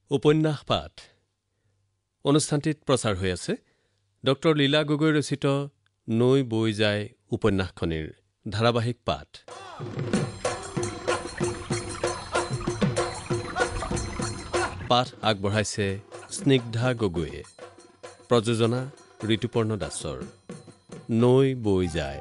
উপন্যাস পাঠ অনুষ্ঠানটিত প্ৰচাৰ হৈ আছে ডক্টৰ লীলা গগৈ ৰচিত নৈ বৈ যায় উপন্যাসখনিৰ ধাৰাবাহিক পাঠ। পাঠ আগবঢ়াইছে স্নিগ্ধা গগৈয়ে। প্ৰযোজনা ঋতুপৰ্ণ দাসৰ। নৈ বৈ যায়।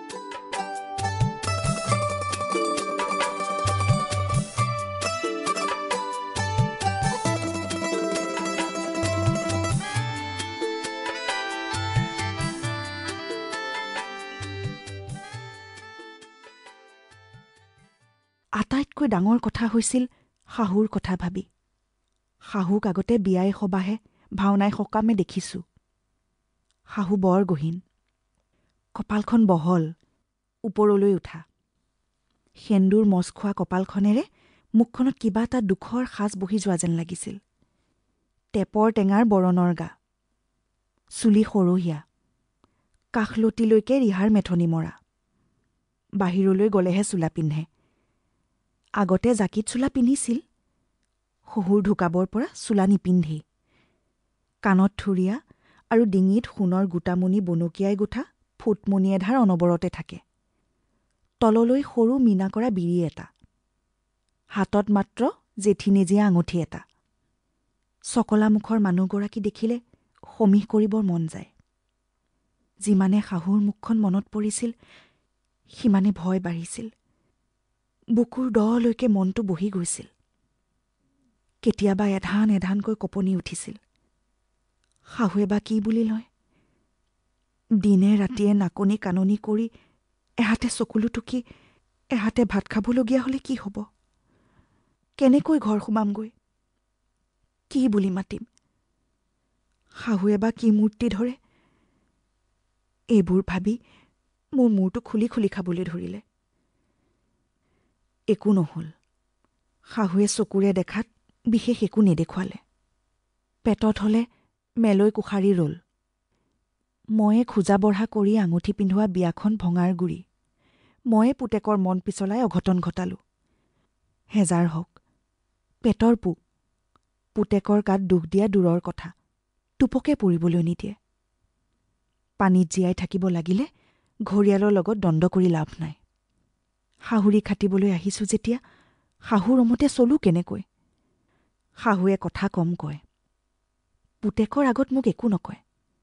আটাইতকৈ ডাঙৰ কথা হৈছিল শাহুৰ কথা ভাবি। শাহুক আগতে বিয়াই সবাহে ভাওনাই সকামে দেখিছোঁ। শাহু বৰ গহীন, কপালখন বহল, ওপৰলৈ উঠা। সেন্দুৰ মচ খোৱা কপালখনেৰে মুখখনত কিবা এটা দুখৰ সাজ বহি যোৱা যেন লাগিছিল। টেপৰ টেঙাৰ বৰণৰ গা, চুলি সৰহীয়া, কাষলতিলৈকে ৰিহাৰ মেথনি মৰা। বাহিৰলৈ গলেহে চোলা পিন্ধে। আগতে জাকিত চোলা পিন্ধিছিল, শহুৰ ঢুকাবৰ পৰা চোলা নিপিন্ধেই। কাণত থুৰীয়া আৰু ডিঙিত সোণৰ গোটামণি বনকিয়াই গোঠা ফুটমণি এধাৰ অনবৰতে থাকে। তললৈ সৰু মীনা কৰা বিৰি এটা, হাতত মাত্ৰ জেঠীনেজীয়া আঙুঠি এটা। চকলা মুখৰ মানুহগৰাকী দেখিলে সমীহ কৰিবৰ মন যায়। যিমানে শাহুৰ মুখখন মনত পৰিছিল সিমানে ভয় বাঢ়িছিল। বুকুৰ দলৈকে মনটো বহি গৈছিল। কেতিয়াবা এধান এধানকৈ কঁপনি উঠিছিল। শাহুৱে বা কি বুলি লয়? দিনে ৰাতিয়ে নাকনি কাননি কৰি এহাতে চকুলো টুকি এহাতে ভাত খাবলগীয়া হলে কি হ'ব? কেনেকৈ ঘৰ সোমামগৈ? কি বুলি মাতিম? শাহুৱে বা কি মূৰ্তি ধৰে? এইবোৰ ভাবি মোৰ মূৰটো খুলি খুলি খাবলৈ ধৰিলে। একো নহল। শাহুৱে চকুৰে দেখাত বিশেষ একো নেদেখুৱালে। পেটত হলে মেলৈ কুশাৰী ৰল। ময়ে খোজা বঢ়া কৰি আঙুঠি পিন্ধোৱা বিয়াখন ভঙাৰ গুৰি। ময়ে পুতেকৰ মন পিছলাই অঘটন ঘটালো। হেজাৰ হওক, পেটৰ পোক। পুতেকৰ গাত দুখ দিয়া দূৰৰ কথা, টোপকে পৰিবলৈ নিদিয়ে। পানীত জীয়াই থাকিব লাগিলে ঘৰিয়ালৰ লগত দ্বন্দ্ব কৰি লাভ নাই। শাহুৰি খাটিবলৈ আহিছোঁ যেতিয়া শাহুৰ মতে চলো কেনেকৈ? শাহুৱে কথা কম কয়, পুতেকৰ আগত মোক একো নকয়।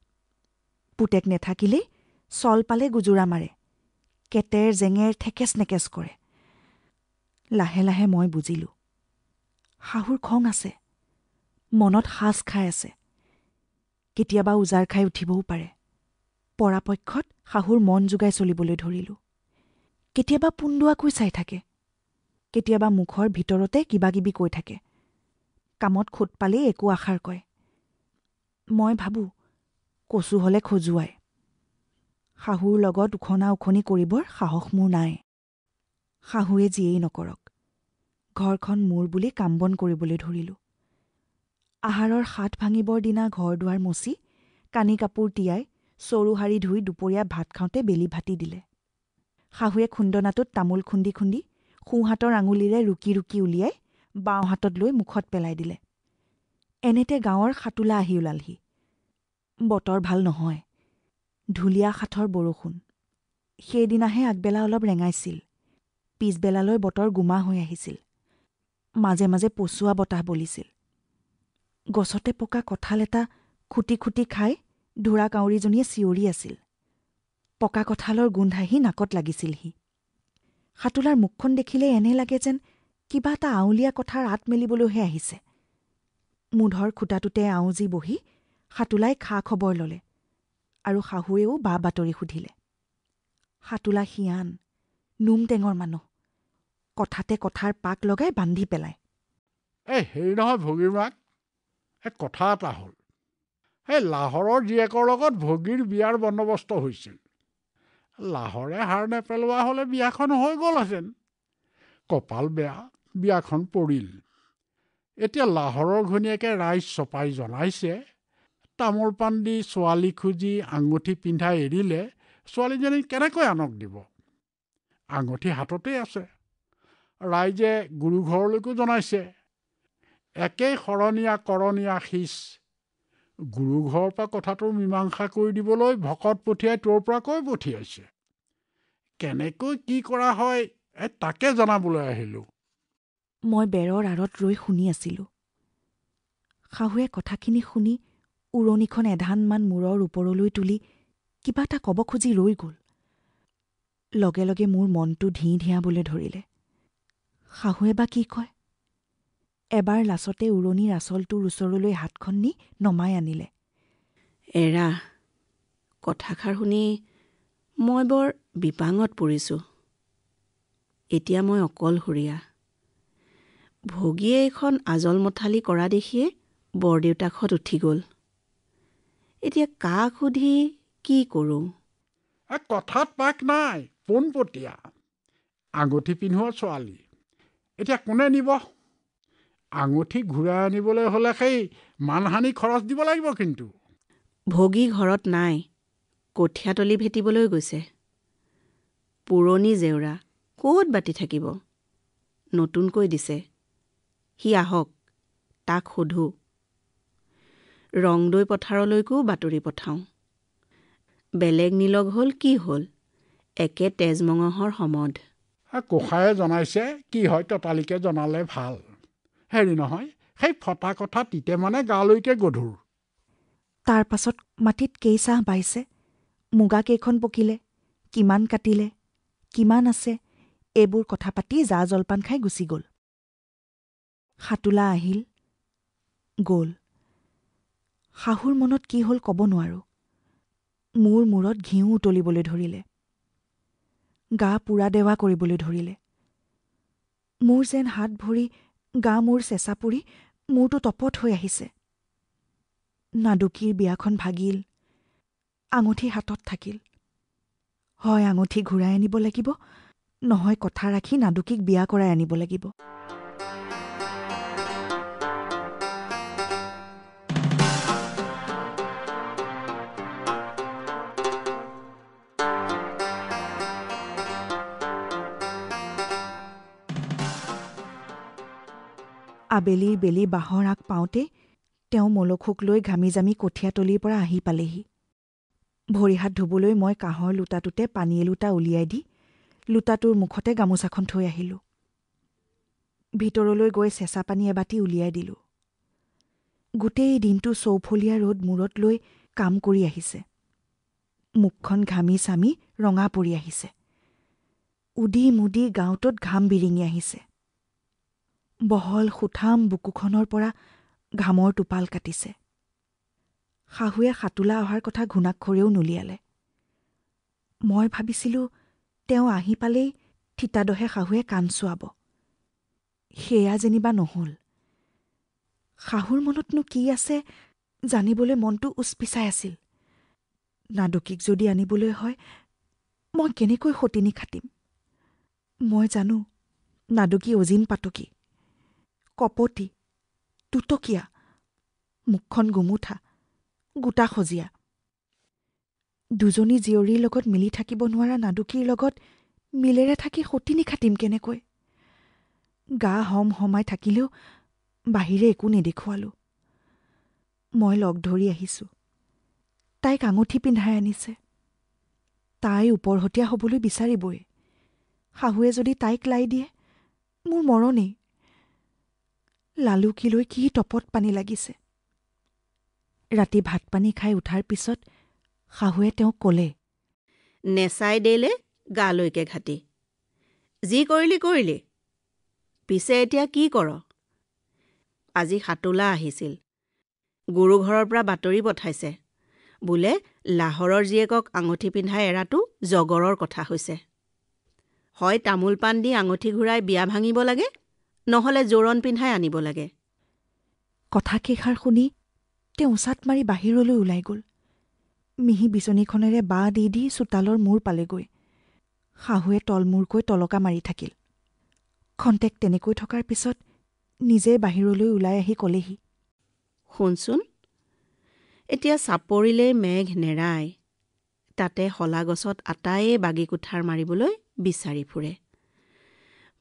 পুতেক নেথাকিলেই চল পালে গুজুৰা মাৰে, কেতেৰ জেঙেৰ ঠেকেচ নেকেচ কৰে। লাহে লাহে মই বুজিলো, শাহুৰ খং আছে, মনত সাজ খাই আছে। কেতিয়াবা উজাৰ খাই উঠিবও পাৰে। পৰাপক্ষত শাহুৰ মন যোগাই চলিবলৈ ধৰিলো। কেতিয়াবা পোন্দুৱাকৈ চাই থাকে, কেতিয়াবা মুখৰ ভিতৰতে কিবা কিবি কৈ থাকে। কামত খুট পালেই একো আষাৰ কয়। মই ভাবো কচু হলে খজুৱাই। শাহুৰ লগত উখনা উখনি কৰিবৰ সাহস মোৰ নাই। শাহুৱে যিয়েই নকৰক, ঘৰখন মোৰ বুলি কাম বন কৰিবলৈ ধৰিলো। আহাৰৰ সাত ভাঙিবৰ দিনা ঘৰ দুৱাৰ মচি, কানি কাপোৰ তিয়াই, চৰু সাৰি ধুই দুপৰীয়া ভাত খাওঁতে বেলি ভাতি দিলে। শাহুৱে খুন্দনাটোত তামোল খুন্দি খুন্দি সোঁহাতৰ আঙুলিৰে ৰুকি ৰুকি উলিয়াই বাওঁ হাতত লৈ মুখত পেলাই দিলে। এনেতে গাঁৱৰ সাতোলা আহি ওলালহি। বতৰ ভাল নহয়, ঢুলীয়া সাঠৰ বৰষুণ। সেইদিনাহে আগবেলা অলপ ৰেঙাইছিল, পিছবেলালৈ বতৰ গোমা হৈ আহিছিল। মাজে মাজে পচোৱা বতাহ বলিছিল। গছতে পকা কঁঠাল এটা খুটি খুটি খাই ঢোঁৰা কাউৰীজনীয়ে চিঞৰি আছিল। পকা কঁঠালৰ গোন্ধ আহি নাকত লাগিছিলহি। সাতোলাৰ মুখখন দেখিলে এনে লাগে যেন কিবা এটা আউলীয়া কথাৰ আঁত মেলিবলৈহে আহিছে। মুধৰ খুটাটোতে আউজি বহি সাতোলাই খা খবৰ ললে আৰু শাহুৱেও বা বাতৰি সুধিলে। সাতোলা শিয়ান, নোম টেঙৰ মানুহ, কথাতে কথাৰ পাক লগাই বান্ধি পেলায়। হেৰি নহয় ভগীৰমাক, কথা এটা হ'ল। লাহৰৰ জীয়েকৰ লগত ভগীৰ বিয়াৰ বন্দবস্ত হৈছিল। লাহৰে হাৰ নেপেলোৱা হ'লে বিয়াখন হৈ গ'লহেঁতেন। কপাল বেয়া, বিয়াখন পৰিল। এতিয়া লাহৰৰ ঘৈণীয়েকে ৰাইজ চপাই জনাইছে, তামোল পাণ দি ছোৱালী খুজি আঙুঠি পিন্ধাই এৰিলে ছোৱালীজনী কেনেকৈ আনক দিব? আঙুঠি হাততেই আছে। ৰাইজে গুৰুঘৰলৈকো জনাইছে। একেই শৰণীয়া কৰণীয়া শিচ গুৰুঘৰৰ পৰা কথাটোৰ মীমাংসা কৰি দিবলৈ ভকত পঠিয়াই তোৰ পৰা কৈ পঠিয়াইছে। কেনেকৈ কি কৰা হয় তাকে জনাবলৈ আহিলোঁ। মই বেৰৰ আঁৰত ৰৈ শুনি আছিলোঁ। শাহুৱে কথাখিনি শুনি উৰণিখন এধানমান মূৰৰ ওপৰলৈ তুলি কিবা এটা ক'ব খুজি ৰৈ গ'ল। লগে লগে মোৰ মনটো ধিঁ ধিয়াবলৈ ধৰিলে। শাহুৱে বা কি কয়? এবাৰ লাচতে উৰণিৰ আঁচলটোৰ ওচৰলৈ হাতখন নি নমাই আনিলে। এৰা, কথাষাৰ শুনি মই বৰ বিপাঙত পৰিছোঁ। এতিয়া মই অকলশৰীয়া। ভগীয়ে এইখন আজল মথালি কৰা দেখিয়ে বৰদেউতাকহঁত উঠি গ'ল। এতিয়া কাক সুধি কি কৰোঁ? কথাত পাক নাই, পোনপটীয়া। আঙুঠি পিন্ধোৱা ছোৱালী, এতিয়া কোনে নিব? আঙুঠি ঘূৰাই আনিবলৈ হ'লে সেই মানহানি খৰচ দিব লাগিব। কিন্তু ভগী ঘৰত নাই, কঠীয়াতলি ভেটিবলৈ গৈছে। পুৰণি জেউৰা ক'ত বাতি থাকিব? নতুনকৈ দিছে। সি আহক, তাক সোধোঁ। ৰংদৈ পথাৰলৈকো বাতৰি পঠাওঁ। বেলেগ নিলগ হ'ল কি হ'ল, একে তেজমঙহৰ সমধ। কোষায়ে জনাইছে কি হয় ততালিকে জনালে ভাল। হেৰি নহয়, সেই ফটা কথা তিতে মানে গালৈকে গধুৰ। তাৰ পাছত মাটিত কেইচাহ বাইছে, মুগা কেইখন পকিলে, কিমান কাটিলে, কিমান আছে, এইবোৰ কথা পাতি জা জলপান খাই গুচি গ'ল। সাতোলা আহিল, গ'ল। শাহুৰ মনত কি হ'ল ক'ব নোৱাৰোঁ। মোৰ মূৰত ঘিউ উতলিবলৈ ধৰিলে। গা পোৰা দেৱা কৰিবলৈ ধৰিলে। মোৰ যেন হাত ভৰি গা মূৰ চেঁচা পৰি মূৰটো তপত হৈ আহিছে। নাদুকীৰ বিয়াখন ভাগিল, আঙুঠি হাতত থাকিল। হয় আঙুঠি ঘূৰাই আনিব লাগিব, নহয় কথা ৰাখি নাদুকীক বিয়া কৰাই আনিব লাগিব। আবেলিৰ বেলি বাঁহৰ আগ পাওঁতে তেওঁ মলখোক লৈ ঘামি জামি কঠীয়াতলিৰ পৰা আহি পালেহি। ভৰি হাত ধুবলৈ মই কাঁহৰ লোটাটোতে পানী এলোটা উলিয়াই দি লোটাটোৰ মুখতে গামোচাখন থৈ আহিলোঁ। ভিতৰলৈ গৈ চেঁচা পানী এবাটি উলিয়াই দিলোঁ। গোটেই দিনটো চৌফলীয়া ৰ'দ মূৰত লৈ কাম কৰি আহিছে। মুখখন ঘামি চামি ৰঙা পৰি আহিছে। উদি মুদি গাঁৱটোত ঘাম বিৰিঙি আহিছে। বহল সুঠাম বুকুখনৰ পৰা ঘামৰ টোপাল কাটিছে। শাহুৱে সাতোলা অহাৰ কথা ঘুণাক্ষৰেও নুলিয়ালে। মই ভাবিছিলোঁ তেওঁ আহি পালেই থিতাদহে শাহুৱে কাণ চুৱাব। সেয়া যেনিবা নহ'ল। শাহুৰ মনতনো কি আছে জানিবলৈ মনটো উচপিচাই আছিল। নাদুকীক যদি আনিবলৈ হয়, মই কেনেকৈ সতিনী খাটিম? মই জানো নাদুকী অজিন পাতকী, কপতি, তুতকীয়া, মুখখন গুমুঠা, গোটা সজীয়া। দুজনী জীয়ৰীৰ লগত মিলি থাকিব নোৱাৰা নাদুকীৰ লগত মিলেৰে থাকি সতিনী খাটিম কেনেকৈ? গা হম হমাই থাকিলেও বাহিৰে একো নেদেখুৱালোঁ। মই লগ ধৰি আহিছোঁ। তাইক আঙুঠি পিন্ধাই আনিছে। তাই ওপৰহতীয়া হ'বলৈ বিচাৰিবই। শাহুৱে যদি তাইক লাই দিয়ে, মোৰ মৰণেই। লালুকীলৈ কি টপত পানী লাগিছে। ৰাতি ভাত পানী খাই উঠাৰ পিছত শাহুৱে তেওঁক ক'লে, নেচাই দেলে গালৈকে ঘাটি। যি কৰিলি কৰিলি, পিছে এতিয়া কি কৰ? আজি সাতোলা আহিছিল। গুৰুঘৰৰ পৰা বাতৰি পঠাইছে। বোলে লাহৰৰ জীয়েকক আঙুঠি পিন্ধাই এৰাটো জগৰৰ কথা হৈছে। হয় তামোল পাণ দি আঙুঠি ঘূৰাই বিয়া ভাঙিব লাগে, নহ'লে জোৰণ পিন্ধাই আনিব লাগে। কথাকেইষাৰ শুনি তেওঁ উচাত মাৰি বাহিৰলৈ ওলাই গ'ল। মিহি বিচনীখনেৰে বাঁ দি দি চোতালৰ মূৰ পালেগৈ। শাহুৱে তলমূৰকৈ তলকা মাৰি থাকিল। খন্তেক তেনেকৈ থকাৰ পিছত নিজে বাহিৰলৈ ওলাই আহি ক'লেহি, শুনচোন, এতিয়া চাপৰিলেই মেঘ নেৰায়, তাতে শলা গছত আটায়ে বাগি কুঠাৰ মাৰিবলৈ বিচাৰি ফুৰে।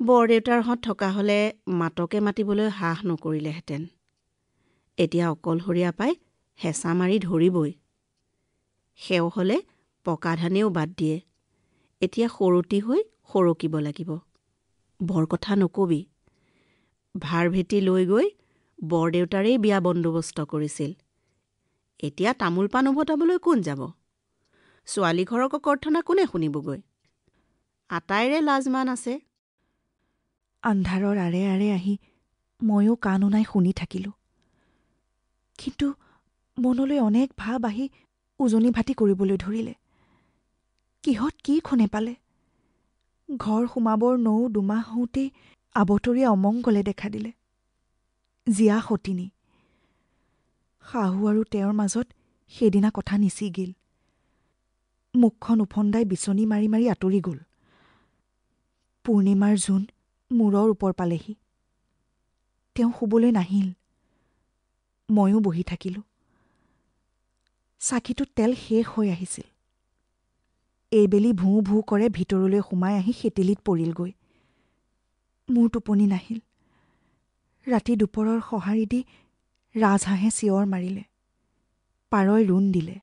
বৰদেউতাৰহঁত থকা হ'লে মাতকে মাতিবলৈ সাহ নকৰিলেহেঁতেন। এতিয়া অকলশৰীয়া পাই হেঁচা মাৰি ধৰিবই। সেও হ'লে পকা ধানেও বাদ দিয়ে। এতিয়া সৰুটি হৈ সৰকিব লাগিব। বৰ কথা নকবি। ভাৰ ভেটি লৈ গৈ বৰদেউতাৰেই বিয়া বন্দোবস্ত কৰিছিল। এতিয়া তামোল পাণ উভতাবলৈ কোন যাব? ছোৱালী ঘৰৰ ককৰ্থনা কোনে শুনিবগৈ? আটাইৰে লাজমান আছে। আন্ধাৰৰ আৰে আৰে আহি ময়ো কাণ উনাই শুনি থাকিলোঁ। কিন্তু মনলৈ অনেক ভাৱ আহি উজনি ভাটি কৰিবলৈ ধৰিলে। কিহত কি খুনে পালে? ঘৰ সোমাবৰ নৌ দুমাহ হওঁতেই আবতৰীয়া অমংগলে দেখা দিলে। জীয়া সতিনী। শাহু আৰু তেওঁৰ মাজত সেইদিনা কথা নিছিগিল। মুখখন উফন্দাই বিচনী মাৰি মাৰি আঁতৰি গ'ল। পূৰ্ণিমাৰ জোন মূৰৰ ওপৰ পালেহি। তেওঁ শুবলৈ নাহিল। ময়ো বহি থাকিলোঁ। চাকিটোত তেল শেষ হৈ আহিছিল। এইবেলি ভোঁ ভোঁ কৰে ভিতৰলৈ সোমাই আহি সেতেলিত পৰিলগৈ। মোৰ টোপনি নাহিল। ৰাতি দুপৰৰ সঁহাৰি দি ৰাজহাঁহে চিঞৰ মাৰিলে। পাৰই ৰোণ দিলে।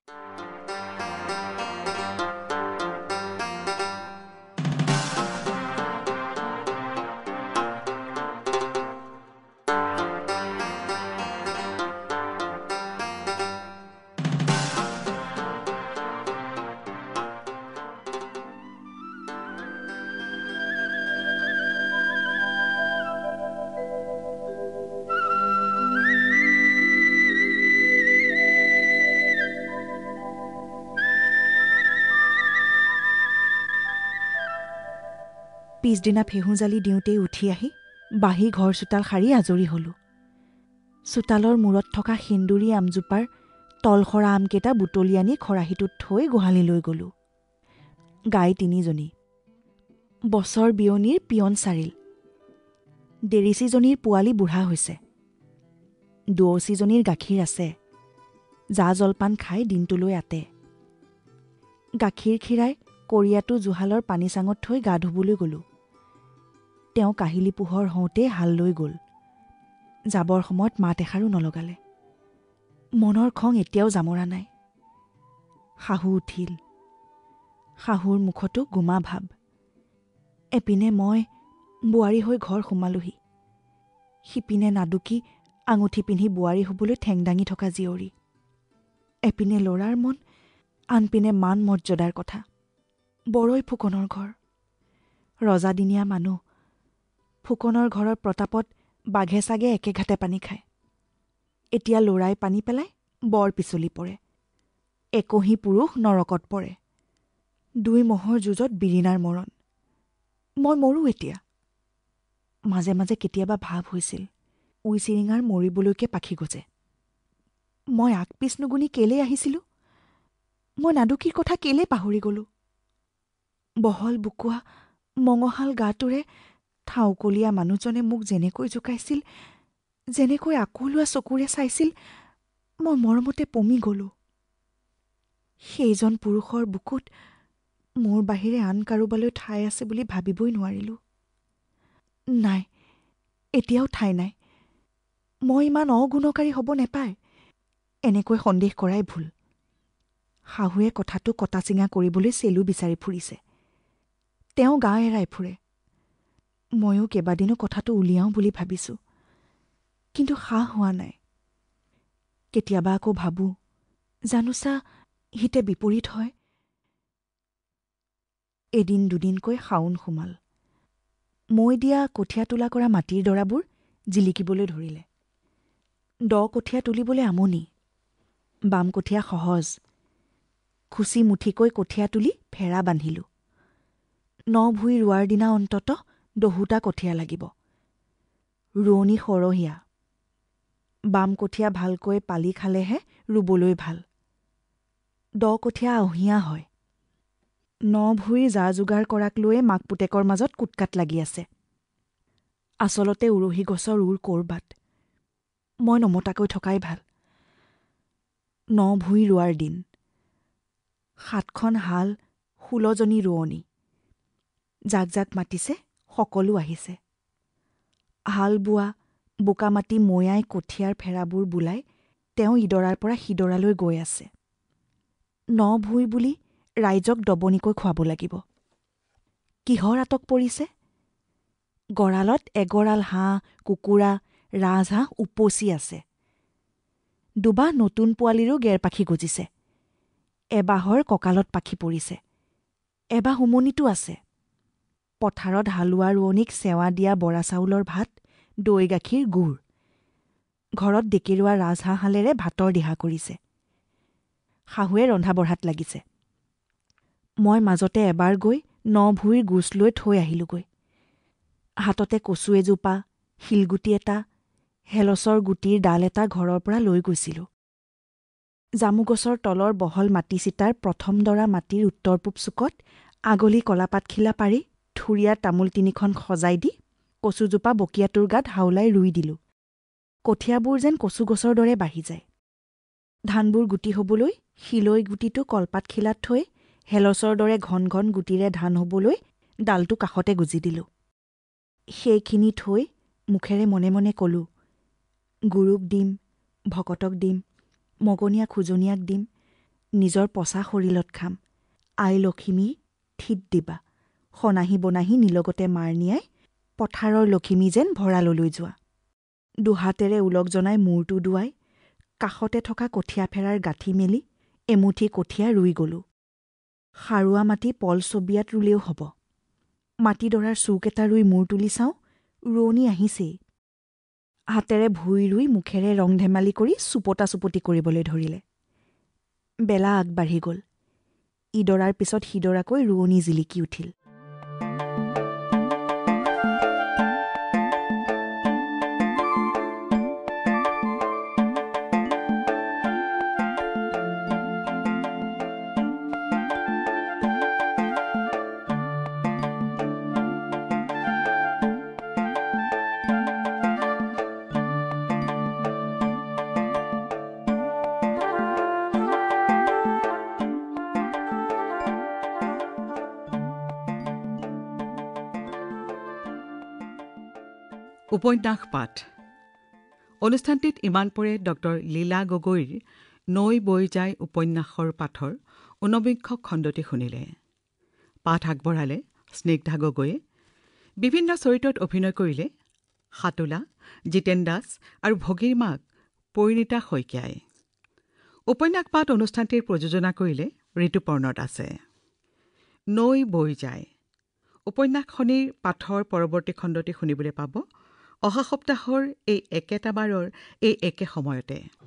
পিছদিনা ফেহু জালি দিওঁতেই উঠি আহি বাঁহী ঘৰ চোতাল সাৰি আজৰি হলোঁ। চোতালৰ মূৰত থকা সেন্দুৰী আমজোপাৰ তলসৰা আমকেইটা বুটলি আনি খৰাহীটোত থৈ গোহালিলৈ গ'লোঁ। গাই 3জনী। বছৰ বিয়নীৰ পিয়ন চাৰিল। ডেৰিচিজনীৰ পোৱালি বুঢ়া হৈছে। দুৱচিজনীৰ গাখীৰ আছে। জা জলপান খাই দিনটোলৈ আতে। গাখীৰ খীৰাই কৰীয়াটো জুহালৰ পানী চাঙত থৈ গা ধুবলৈ গ'লোঁ। তেওঁ কাহিলী পোহৰ হওঁতেই হাল লৈ গ'ল। যাবৰ সময়ত মাত এষাৰো নলগালে। মনৰ খং এতিয়াও জামৰা নাই। শাহু উঠিল। শাহুৰ মুখতো গোমা ভাব। এপিনে মই বোৱাৰী হৈ ঘৰ সোমালোহি। সিপিনে নাদুকি আঙুঠি পিন্ধি বোৱাৰী হ'বলৈ ঠেং দাঙি থকা জীয়ৰী। এপিনে ল'ৰাৰ মন, আনপিনে মান মৰ্যাদাৰ কথা। বৰৈ ফুকনৰ ঘৰ। ৰজাদিনীয়া মানুহ। ফুকনৰ ঘৰৰ প্ৰতাপত বাঘে চাগে একেঘাটে পানী খায়। এতিয়া ল'ৰাই পানী পেলাই বৰ পিছলি পৰে। একহী পুৰুষ নৰকত পৰে। 2 মহৰ যুঁজত বিৰিণাৰ মৰণ। মই মৰোঁ এতিয়া। মাজে মাজে কেতিয়াবা ভাৱ হৈছিল উই চিৰিঙাৰ মৰিবলৈকে পাখি গজে। মই আগ পিচ নুগুনি কেলেই আহিছিলোঁ? মই নাদুকীৰ কথা কেলেই পাহৰি গ'লোঁ? বহল বুকুৱা মঙহাল গাটোৰে ঠাউকলীয়া মানুহজনে মোক যেনেকৈ জোকাইছিল, যেনেকৈ আকৌলোৱা চকুৰে চাইছিল, মই মৰমতে পমি গ'লোঁ। সেইজন পুৰুষৰ বুকুত মোৰ বাহিৰে আন কাৰোবালৈ ঠাই আছে বুলি ভাবিবই নোৱাৰিলোঁ। নাই, এতিয়াও ঠাই নাই। মই ইমান অগুণকাৰী হ'ব নেপায়। এনেকৈ সন্দেহ কৰাই ভুল। শাহুৱে কথাটো কটা চিঙা কৰিবলৈ চেলু বিচাৰি ফুৰিছে। তেওঁ গাঁও এৰাই ফুৰে। ময়ো কেইবাদিনো কথাটো উলিয়াওঁ বুলি ভাবিছোঁ। কিন্তু সাহ হোৱা নাই। কেতিয়াবা আকৌ ভাবোঁ, জানোচা হিতে বিপৰীত হয়। এদিন দুদিনকৈ শাওণ সোমাল। মই দিয়া কঠীয়া তোলা কৰা মাটিৰ ডৰাবোৰ জিলিকিবলৈ ধৰিলে। দ কঠীয়া তুলিবলৈ আমনি। বাম কঠীয়া সহজ। খুচি মুঠিকৈ কঠীয়া তুলি ফেৰা বান্ধিলোঁ। 9 ভুঁই ৰোৱাৰ দিনা অন্ততঃ 10টা কঠীয়া লাগিব। ৰোৱনী সৰহীয়া। বাম কঠীয়া ভালকৈ পালি খালেহে ৰুবলৈ ভাল। দ কঠীয়া আউহীয়া হয়। 9 ভুঁইৰ যা যোগাৰ কৰাক লৈয়ে মাক পুতেকৰ মাজত কুটকাট লাগি আছে। আচলতে উৰহী গছৰ ওৰ ক'ৰবাত। মই নমতাকৈ থকাই ভাল। 9 ভুঁই ৰোৱাৰ দিন। 7খন হাল, 16জনী ৰোৱনী। যাক যাক মাতিছে সকলো আহিছে। হাল বোৱা বোকা মাটি মৈয়াই কঠীয়াৰ ফেৰাবোৰ বোলাই তেওঁ ইডৰাৰ পৰা সিডৰালৈ গৈ আছে। ন ভুই বুলি ৰাইজক দবনিকৈ খুৱাব লাগিব। কিহৰ আটক পৰিছে? গঁড়ালত এগঁড়াল হাঁহ, কুকুৰা, ৰাজহাঁহ উপচি আছে। দুবাহ নতুন পোৱালিৰো গেৰ পাখি গজিছে। এবাহৰ কঁকালত পাখি পৰিছে। এবাহ উমনিতো আছে। পথাৰত হালোৱা ৰোৱনীক চেৱা দিয়া বৰা চাউলৰ ভাত, দৈ গাখীৰ, গুড়। ঘৰত ডেকেৰুৱা ৰাজহাঁহালেৰে ভাতৰ দিহা কৰিছে। শাহুৱে ৰন্ধা বঢ়াত লাগিছে। মই মাজতে এবাৰ গৈ ন ভুইৰ গোচ লৈ থৈ আহিলোগৈ। হাততে কচু এজোপা, শিলগুটি এটা, হেলচৰ গুটিৰ ডাল এটা ঘৰৰ পৰা লৈ গৈছিলোঁ। জামুগছৰ তলৰ বহল মাটি চিটাৰ প্ৰথম ডৰা মাটিৰ উত্তৰ পূব চুকত আগলি কলাপাতখিলা পাৰি থুৰীয়া তামোল তিনিখন সজাই দি কচুজোপা বকিয়াটোৰ গাত হাওলাই ৰুই দিলোঁ। কঠীয়াবোৰ যেন কচু গছৰ দৰে বাঢ়ি যায়। ধানবোৰ গুটি হ'বলৈ শিলৈ গুটিটো কলপাতখিলাত থৈ হেলচৰ দৰে ঘন ঘন গুটিৰে ধান হ'বলৈ ডালটো কাষতে গুজি দিলোঁ। সেইখিনি থৈ মুখেৰে মনে মনে ক'লোঁ, গুৰুক দিম, ভকতক দিম, মগনীয়া খোজনীয়াক দিম, নিজৰ পচা শৰীৰত খাম। আই লখিমী থিত দিবা, সনাহি বনাহি নিলগতে মাৰ নিয়াই, পথাৰৰ লখিমী যেন ভঁৰাললৈ যোৱা। দুহাতেৰে ওলগ জনাই মূৰটো দুৱাই কাষতে থকা কঠীয়া ফেৰাৰ গাঁঠি মেলি এমুঠি কঠীয়া ৰুই গলোঁ। সাৰুৱা মাটি পল ছবিয়াত ৰুলেও হ'ব। মাটিডৰাৰ চুক এটা ৰুই মূৰ তুলি চাওঁ, ৰোৱনী আহিছেই। হাতেৰে ভুই ৰুই মুখেৰে ৰং ধেমালি কৰি চুপতা চুপতি কৰিবলৈ ধৰিলে। বেলা আগবাঢ়ি গ'ল। ইডৰাৰ পিছত সিডৰাকৈ ৰোৱনী জিলিকি উঠিল। উপন্যাস পাঠ। অনুষ্ঠানটিত ইমান পৰে ডক্টৰ লীলা গগৈৰ নৈ বৈ যায় উপন্যাসৰ পাঠৰ ঊনবিংশ খণ্ডটি শুনিলে। পাঠ আগবঢ়ালে স্নিগ্ধা গগৈয়ে। বিভিন্ন চৰিত্ৰত অভিনয় কৰিলে সাতোলা, জিতেন দাস আৰু ভগীৰ মাক পৰিণীতা শইকীয়াই। উপন্যাস পাঠ অনুষ্ঠানটিৰ প্ৰযোজনা কৰিলে ঋতুপৰ্ণ দাসে। নৈ বৈ যায় উপন্যাসখনিৰ পাঠৰ পৰৱৰ্তী খণ্ডটি শুনিবলৈ পাব অহা সপ্তাহৰ এই একেটা বাৰৰ এই একে সময়তে।